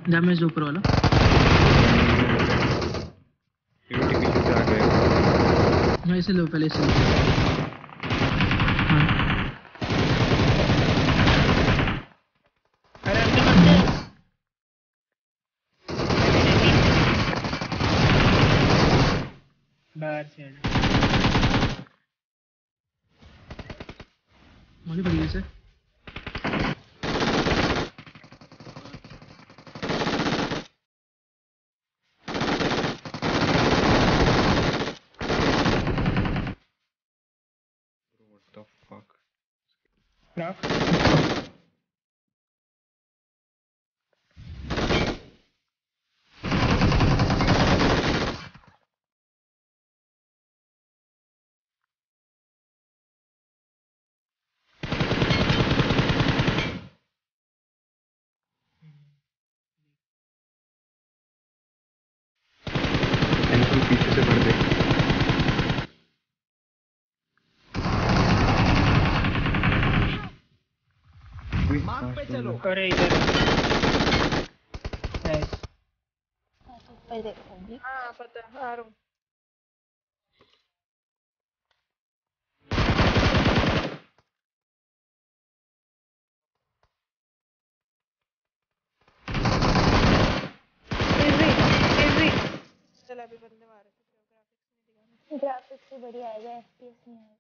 Damage ऊपर वाला UT पीछे से आ गए। मैं इसे लो पहले इसे लो। अरे अंदर मत जा। बाहर से आना। मुझे बढ़िया से What the fuck? Knock. Enemy पीछे से बढ़ गए। मार्क पे चलो। अरे इधर नाइस। ऊपर देखूंगी। हाँ पता है, आ रहा हूँ। इजी चल अभी बंदे मारे थे, ग्राफिक्स नहीं दिखाना। ग्राफिक्स से बढ़िया आएगा, एफपीएस नहीं आएगा।